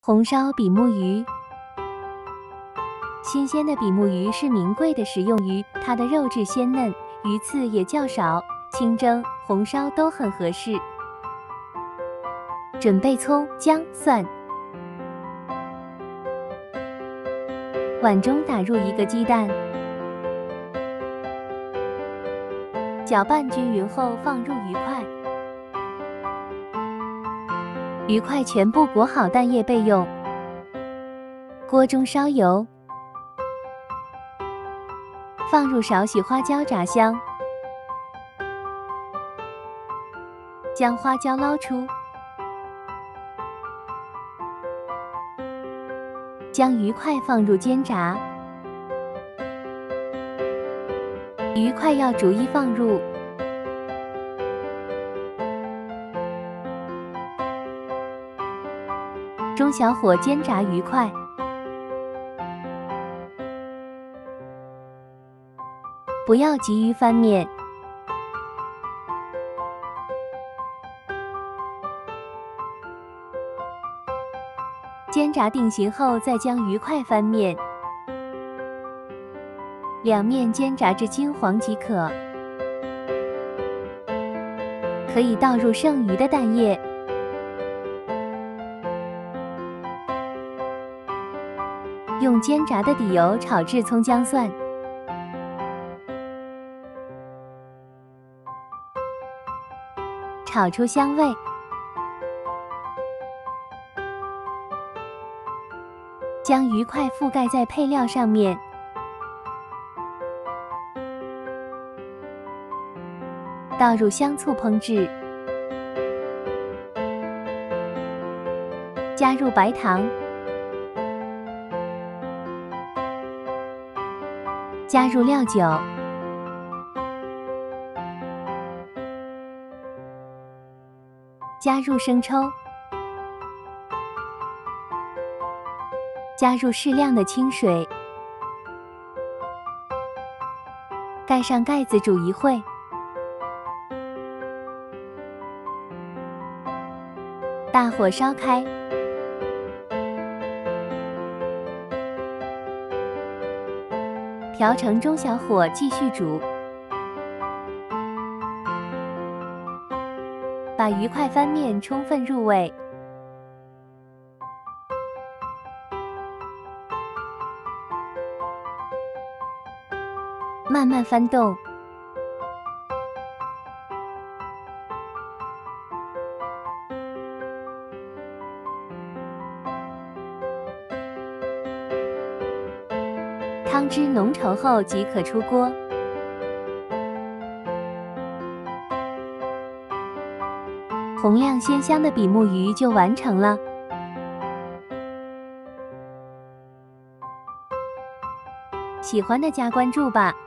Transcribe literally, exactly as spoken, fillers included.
红烧比目鱼，新鲜的比目鱼是名贵的食用鱼，它的肉质鲜嫩，鱼刺也较少，清蒸、红烧都很合适。准备葱、姜、蒜，碗中打入一个鸡蛋，搅拌均匀后放入鱼块。 鱼块全部裹好蛋液备用。锅中烧油，放入少许花椒炸香，将花椒捞出，将鱼块放入煎炸，鱼块要逐一放入。 中小火煎炸鱼块，不要急于翻面。煎炸定型后，再将鱼块翻面，两面煎炸至金黄即可。可以倒入剩余的蛋液。 用煎炸的底油炒至葱姜蒜，炒出香味。将鱼块覆盖在配料上面，倒入香醋烹制，加入白糖。 加入料酒，加入生抽，加入适量的清水，盖上盖子煮一会。大火烧开。 调成中小火继续煮，把鱼块翻面充分入味，慢慢翻动。汤汁浓稠后即可出锅。红亮鲜香的比目鱼就完成了。喜欢的加关注吧。